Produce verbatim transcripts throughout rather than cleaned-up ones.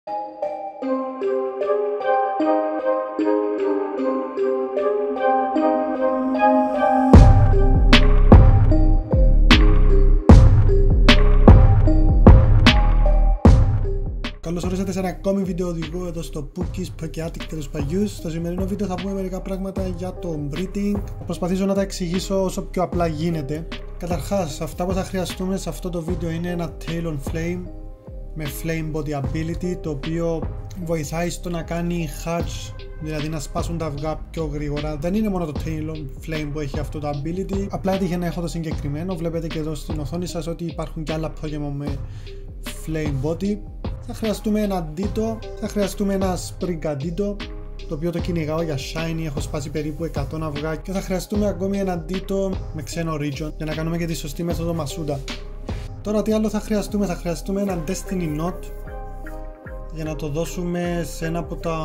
Καλώς ορίσατε σε ένα ακόμη βίντεο οδηγού εδώ στο Pookies Pokeatic και τους Παγιούς. Στο σημερινό βίντεο θα πούμε μερικά πράγματα για το breeding. Θα προσπαθήσω να τα εξηγήσω όσο πιο απλά γίνεται. Καταρχάς, αυτά που θα χρειαστούμε σε αυτό το βίντεο είναι ένα Talon Flame με Flame Body Ability, το οποίο βοηθάει στο να κάνει hatch, δηλαδή να σπάσουν τα αυγά πιο γρήγορα. Δεν είναι μόνο το Talon Flame που έχει αυτό το ability, απλά έτυχε να έχω το συγκεκριμένο. Βλέπετε και εδώ στην οθόνη σας ότι υπάρχουν και άλλα Pokemon με Flame Body. Θα χρειαστούμε ένα Ditto, θα χρειαστούμε ένα Sprigatito, το οποίο το κυνηγάω για shiny, έχω σπάσει περίπου εκατό αυγά, και θα χρειαστούμε ακόμη ένα Ditto με ξένο region για να κάνουμε και τη σωστή μέθοδο Masuda. Τώρα τι άλλο θα χρειαστούμε? Θα χρειαστούμε ένα Destiny Knot για να το δώσουμε σε ένα από τα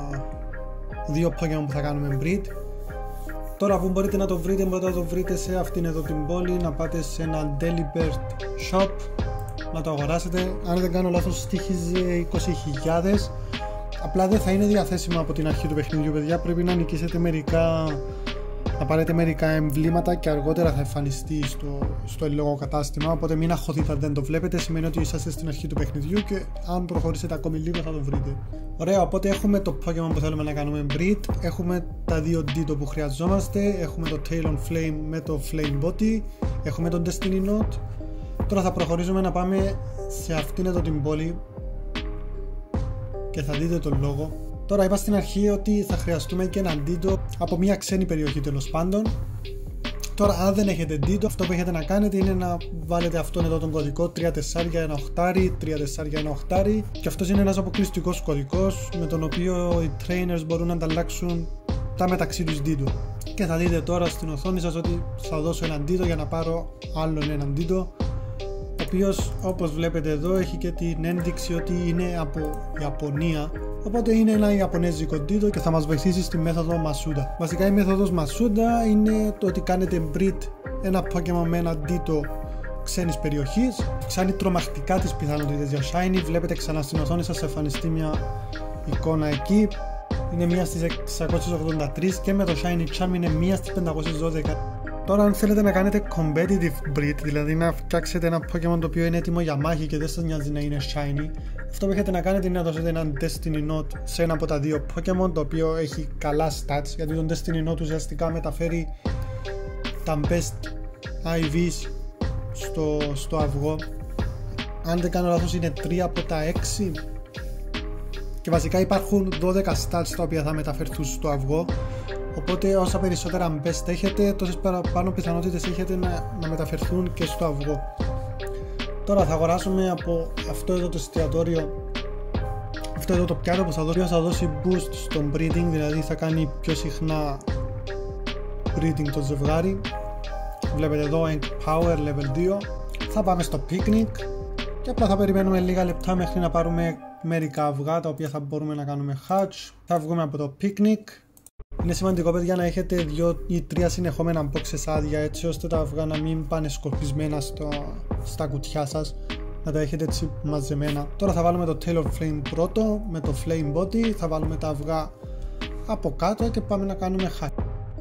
δύο Pokemon που θα κάνουμε breed. Τώρα που μπορείτε να το βρείτε, μπορείτε να το βρείτε σε αυτήν εδώ την πόλη, να πάτε σε ένα Delibird Shop να το αγοράσετε. Αν δεν κάνω λάθος στοίχιζε είκοσι χιλιάδες. Απλά δεν θα είναι διαθέσιμο από την αρχή του παιχνιδιού, παιδιά. Πρέπει να νικήσετε μερικά, να πάρετε μερικά εμβλήματα και αργότερα θα εμφανιστεί στο, στο λόγο κατάστημα. Οπότε μην αγχωθείτε αν δεν το βλέπετε, σημαίνει ότι είσαστε στην αρχή του παιχνιδιού και αν προχωρήσετε ακόμη λίγο θα το βρείτε. Ωραία, οπότε έχουμε το Pokemon που θέλουμε να κάνουμε breed, έχουμε τα δύο Ditto που χρειαζόμαστε, έχουμε το Talon Flame με το Flame Body, έχουμε τον Destiny Knot. Τώρα θα προχωρήσουμε να πάμε σε αυτήν εδώ την πόλη και θα δείτε τον λόγο. Τώρα είπα στην αρχή ότι θα χρειαστούμε και ένα Ditto από μια ξένη περιοχή, τέλος πάντων. Τώρα αν δεν έχετε Ditto, αυτό που έχετε να κάνετε είναι να βάλετε αυτόν εδώ τον κωδικό τρία τέσσερα ένα οκτώ, τρία τέσσερα ένα οκτώ, και αυτός είναι ένας αποκλειστικός κωδικός με τον οποίο οι trainers μπορούν να ανταλλάξουν τα μεταξύ τους Ditto. Και θα δείτε τώρα στην οθόνη σας ότι θα δώσω έναν Ditto για να πάρω άλλον έναν Ditto, ο οποίος όπως βλέπετε εδώ έχει και την ένδειξη ότι είναι από Ιαπωνία, οπότε είναι ένα Ιαπωνέζικο Ditto και θα μας βοηθήσει στη μέθοδο Masuda. Βασικά η μέθοδος Masuda είναι το ότι κάνετε breed ένα Pokemon με ένα Ditto ξένης περιοχής, αυξάνει τρομακτικά τις πιθανότητες για shiny. Βλέπετε ξανά στην οθόνη σας εμφανιστεί μια εικόνα εκεί, είναι μία στις εξακόσιες ογδόντα τρία και με το shiny charm είναι μία στις πεντακόσιες δώδεκα. Τώρα αν θέλετε να κάνετε competitive breed, δηλαδή να φτιάξετε ένα Pokemon το οποίο είναι έτοιμο για μάχη και δεν σας νοιάζει να είναι shiny, αυτό που έχετε να κάνετε είναι να δώσετε έναν Destiny Knot σε ένα από τα δύο Pokemon το οποίο έχει καλά stats, γιατί τον Destiny Knot ουσιαστικά μεταφέρει τα best άι βις στο, στο αυγό. Αν δεν κάνω λάθος είναι τρία από τα έξι, και βασικά υπάρχουν δώδεκα stats τα οποία θα μεταφερθούν στο αυγό. Οπότε όσα περισσότερα best έχετε, τόσες παραπάνω πιθανότητες έχετε να, να μεταφερθούν και στο αυγό. Τώρα θα αγοράσουμε από αυτό εδώ το εστιατόριο, αυτό εδώ το πιάτο που θα δώσει, θα δώσει boost στο breeding, δηλαδή θα κάνει πιο συχνά breeding το ζευγάρι. Βλέπετε εδώ Power level δύο. Θα πάμε στο picnic και απλά θα περιμένουμε λίγα λεπτά μέχρι να πάρουμε μερικά αυγά τα οποία θα μπορούμε να κάνουμε hatch. Θα βγούμε από το picnic. Είναι σημαντικό, παιδιά, να έχετε δύο ή τρία συνεχόμενα boxes άδεια, έτσι ώστε τα αυγά να μην πάνε σκορπισμένα στο, στα κουτιά σας, να τα έχετε έτσι μαζεμένα. Τώρα θα βάλουμε το Talon Flame πρώτο με το Flame Body, θα βάλουμε τα αυγά από κάτω και πάμε να κάνουμε hatch.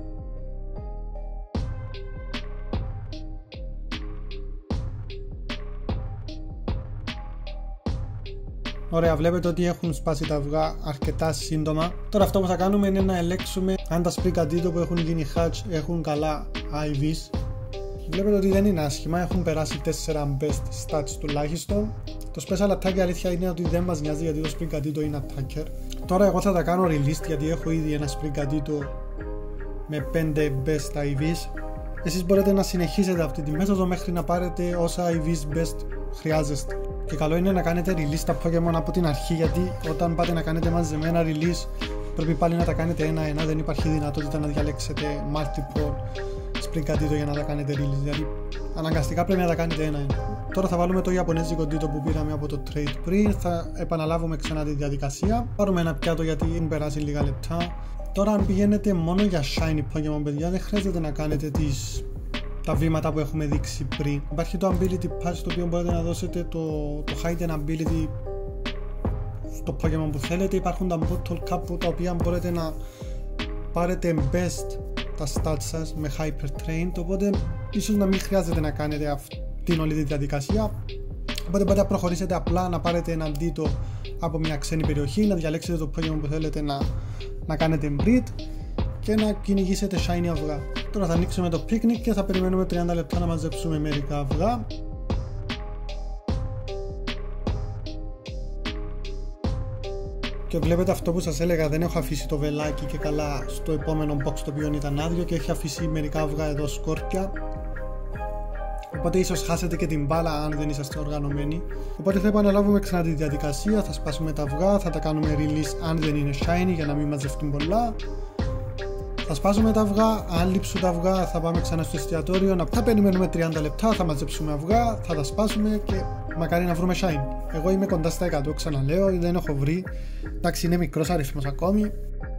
Ωραία, βλέπετε ότι έχουν σπάσει τα αυγά αρκετά σύντομα. Τώρα αυτό που θα κάνουμε είναι να ελέγξουμε αν τα Sprigatito που έχουν γίνει hatch έχουν καλά άι βις. Βλέπετε ότι δεν είναι άσχημα, έχουν περάσει τέσσερα best stats τουλάχιστον. Το special attack, η αλήθεια είναι ότι δεν μας νοιάζει γιατί το Sprigatito είναι attacker. Τώρα εγώ θα τα κάνω released γιατί έχω ήδη ένα Sprigatito με πέντε best άι βις. Εσείς μπορείτε να συνεχίσετε αυτή τη μέθοδο μέχρι να πάρετε όσα άι βις best χρειάζεστε. Και καλό είναι να κάνετε release τα Pokemon από την αρχή, γιατί όταν πάτε να κάνετε μαζεμένα release πρέπει πάλι να τα κάνετε ένα-ένα, δεν υπάρχει δυνατότητα να διαλέξετε multiple Sprigatito για να τα κάνετε release, δηλαδή αναγκαστικά πρέπει να τα κάνετε ένα-ένα. Τώρα θα βάλουμε το Ιαπωνέζικο Ditto που πήραμε από το trade πριν, θα επαναλάβουμε ξανά τη διαδικασία, πάρουμε ένα πιάτο γιατί έχουν περάσει λίγα λεπτά. Τώρα αν πηγαίνετε μόνο για shiny Pokemon, παιδιά, δεν χρειάζεται να κάνετε τις τα βήματα που έχουμε δείξει πριν. Υπάρχει το Ability Patch, το οποίο μπορείτε να δώσετε το, το Hidden Ability στο Pokemon που θέλετε. Υπάρχουν τα Bottle Cap τα οποία μπορείτε να πάρετε best τα stats σας με Hyper Trained, οπότε ίσως να μην χρειάζεται να κάνετε αυτήν όλη τη διαδικασία. Οπότε μπορείτε να προχωρήσετε απλά να πάρετε έναν Ditto από μια ξένη περιοχή, να διαλέξετε το Pokemon που θέλετε να, να κάνετε breed και να κυνηγήσετε shiny αυγά. Τώρα θα ανοίξουμε το picnic και θα περιμένουμε τριάντα λεπτά να μαζέψουμε μερικά αυγά. Και βλέπετε αυτό που σας έλεγα, δεν έχω αφήσει το βελάκι και καλά στο επόμενο box το οποίο ήταν άδειο και έχει αφήσει μερικά αυγά εδώ σκόρπια. Οπότε ίσως χάσετε και την μπάλα αν δεν είσαστε οργανωμένοι. Οπότε θα επαναλάβουμε ξανά τη διαδικασία, θα σπάσουμε τα αυγά, θα τα κάνουμε release αν δεν είναι shiny για να μην μαζευτούν πολλά. Θα σπάσουμε τα αυγά, αν λείψουν τα αυγά θα πάμε ξανά στο εστιατόριο, θα περιμένουμε τριάντα λεπτά, θα μαζέψουμε αυγά, θα τα σπάσουμε και μακάρι να βρούμε shiny. Εγώ είμαι κοντά στα εκατό, ξαναλέω, δεν έχω βρει. Εντάξει, είναι μικρός αριθμός ακόμη.